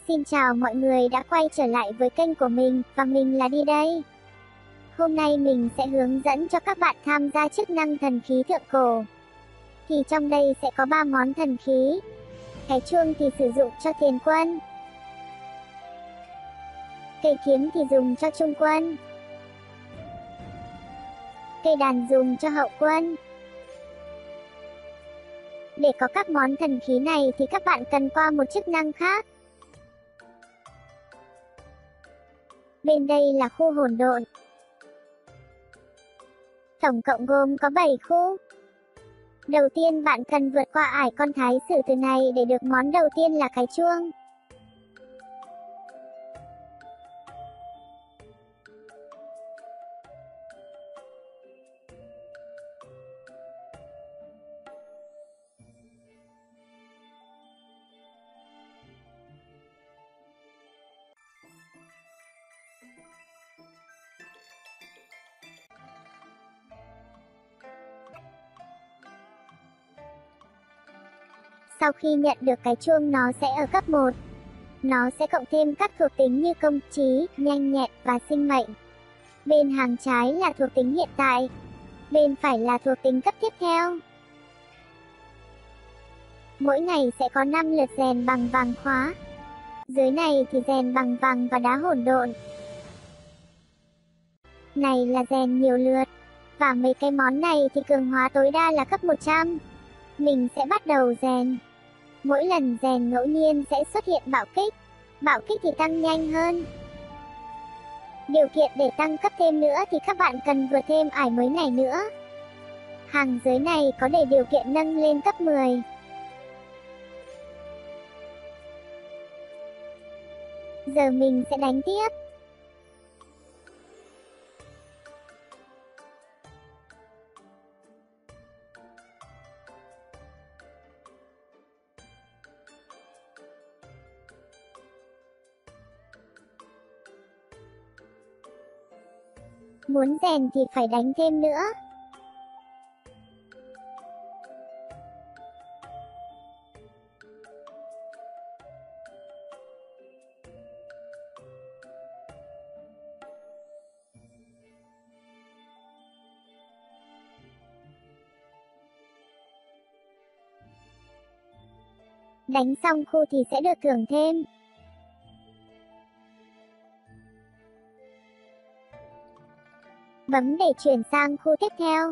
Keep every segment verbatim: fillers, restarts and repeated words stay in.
Xin chào mọi người đã quay trở lại với kênh của mình, và mình là Đi đây. Hôm nay mình sẽ hướng dẫn cho các bạn tham gia chức năng thần khí thượng cổ. Thì trong đây sẽ có ba món thần khí. Cái chuông thì sử dụng cho tiền quân. Cây kiếm thì dùng cho trung quân. Cây đàn dùng cho hậu quân. Để có các món thần khí này thì các bạn cần qua một chức năng khác. Bên đây là khu hỗn độn. Tổng cộng gồm có bảy khu. Đầu tiên bạn cần vượt qua ải con thái sử từ này để được món đầu tiên là cái chuông. Sau khi nhận được cái chuông nó sẽ ở cấp một. Nó sẽ cộng thêm các thuộc tính như công trí, nhanh nhẹn và sinh mệnh. Bên hàng trái là thuộc tính hiện tại. Bên phải là thuộc tính cấp tiếp theo. Mỗi ngày sẽ có năm lượt rèn bằng vàng khóa. Dưới này thì rèn bằng vàng và đá hỗn độn. Này là rèn nhiều lượt. Và mấy cái món này thì cường hóa tối đa là cấp một trăm. Mình sẽ bắt đầu rèn. Mỗi lần rèn ngẫu nhiên sẽ xuất hiện bạo kích. Bạo kích thì tăng nhanh hơn. Điều kiện để tăng cấp thêm nữa thì các bạn cần vượt thêm ải mới này nữa. Hàng dưới này có để điều kiện nâng lên cấp mười. Giờ mình sẽ đánh tiếp. Muốn rèn thì phải đánh thêm nữa. Đánh xong khu thì sẽ được thưởng thêm. Bấm để chuyển sang khu tiếp theo.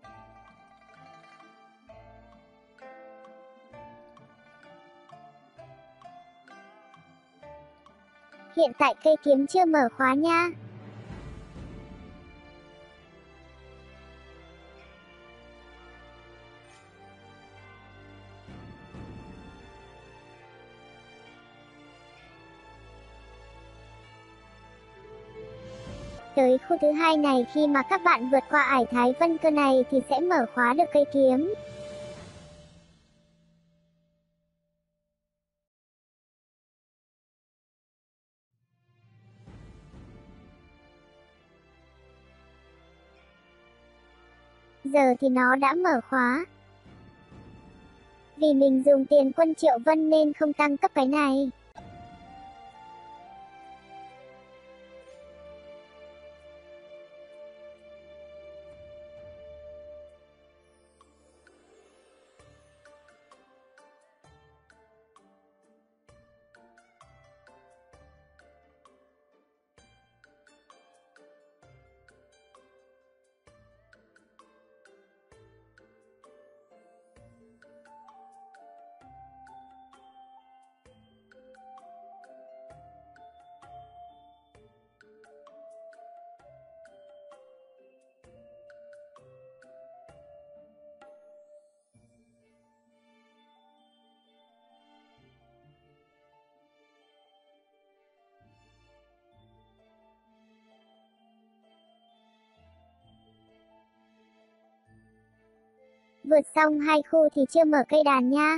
Hiện tại cây kiếm chưa mở khóa nha. Tới khu thứ hai này khi mà các bạn vượt qua ải Thái Vân Cơ này thì sẽ mở khóa được cây kiếm. Giờ thì nó đã mở khóa. Vì mình dùng tiền quân Triệu Vân nên không tăng cấp cái này. Vượt xong hai khu thì chưa mở cây đàn nha.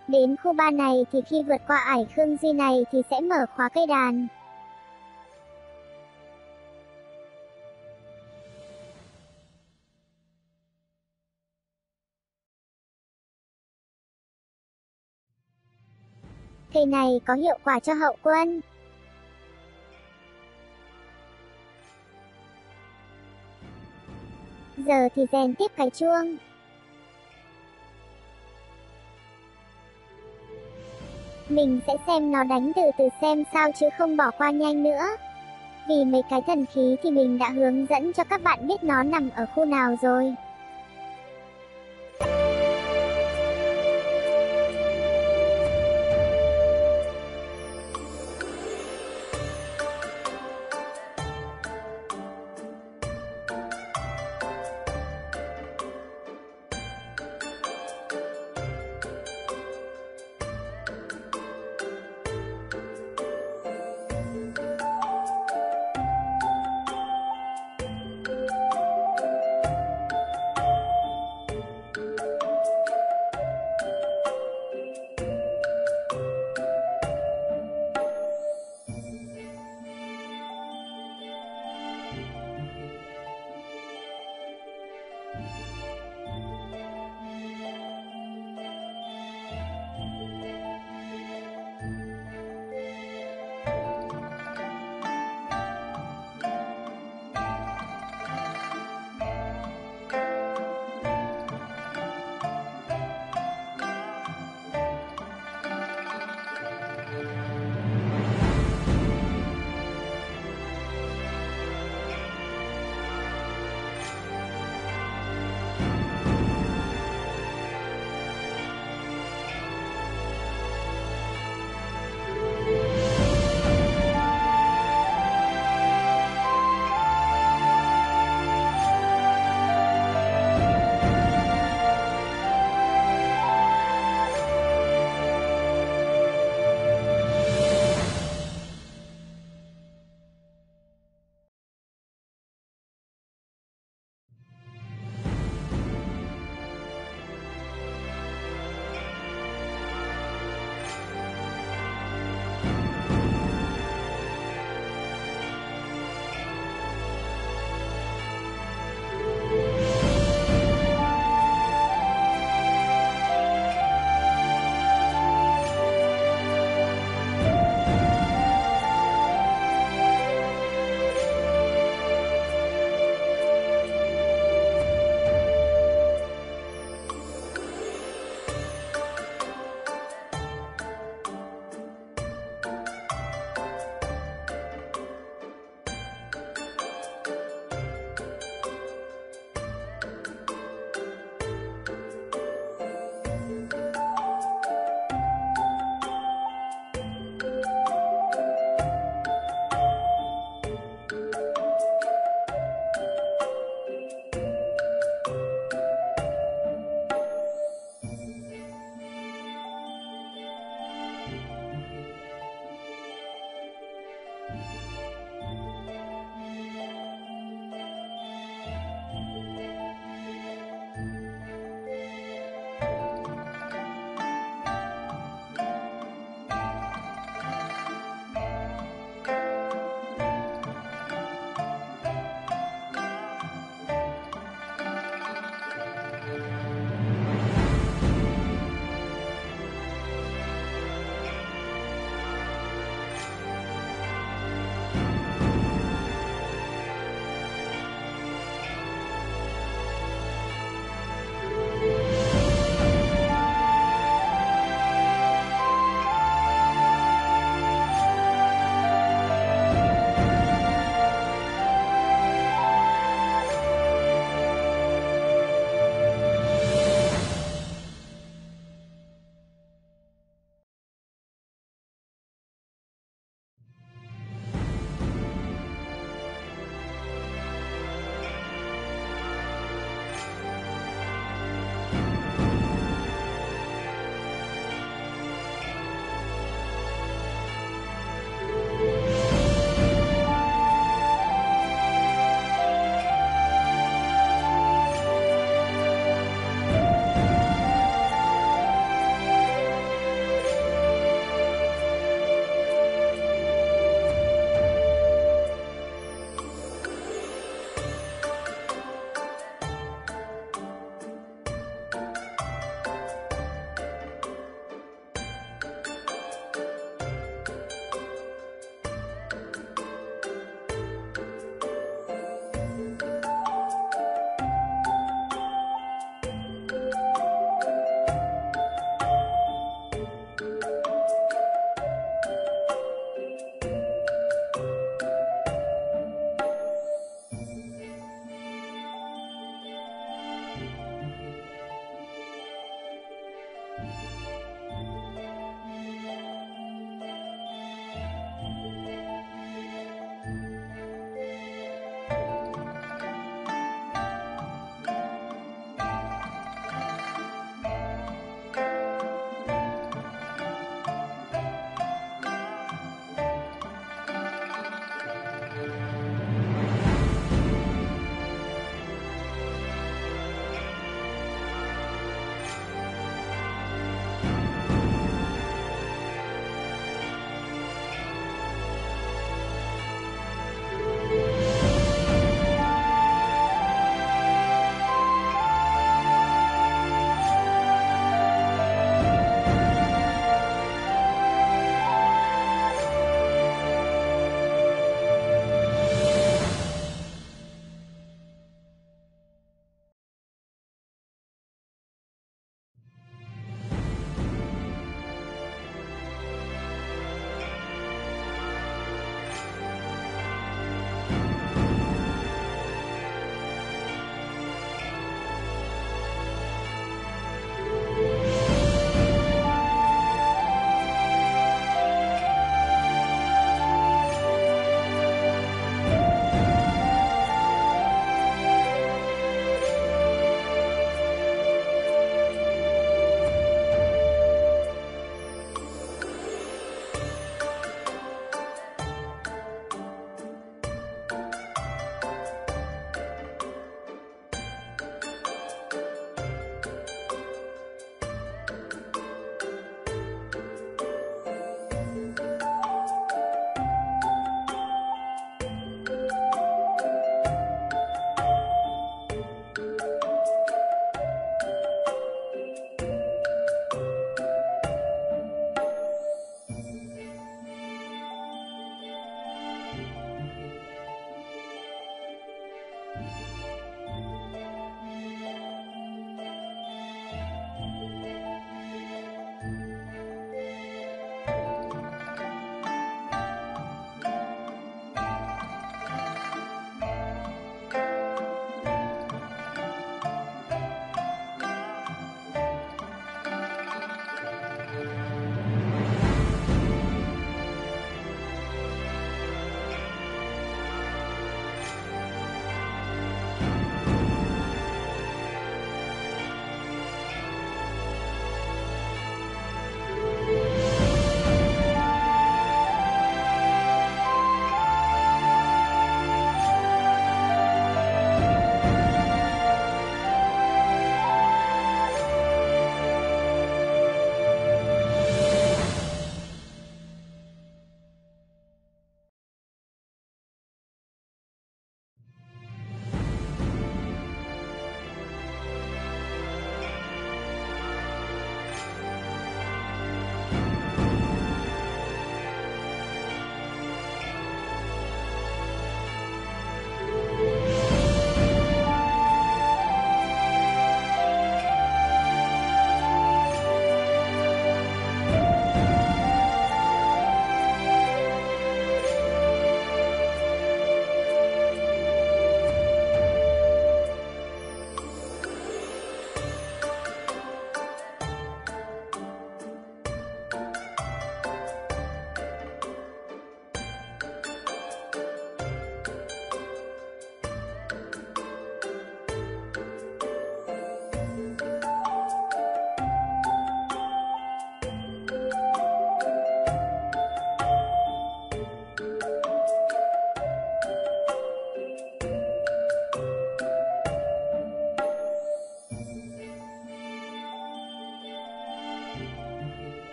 Đến khu ba này thì khi vượt qua ải Khương Duy này thì sẽ mở khóa cây đàn. Cây này có hiệu quả cho hậu quân. Giờ thì rèn tiếp cái chuông. Mình sẽ xem nó đánh từ từ xem sao chứ không bỏ qua nhanh nữa. Vì mấy cái thần khí thì mình đã hướng dẫn cho các bạn biết nó nằm ở khu nào rồi.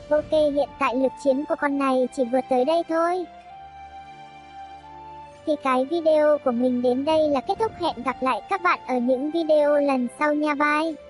Ok, hiện tại lực chiến của con này chỉ vượt tới đây thôi. Thì cái video của mình đến đây là kết thúc, hẹn gặp lại các bạn ở những video lần sau nha, bye.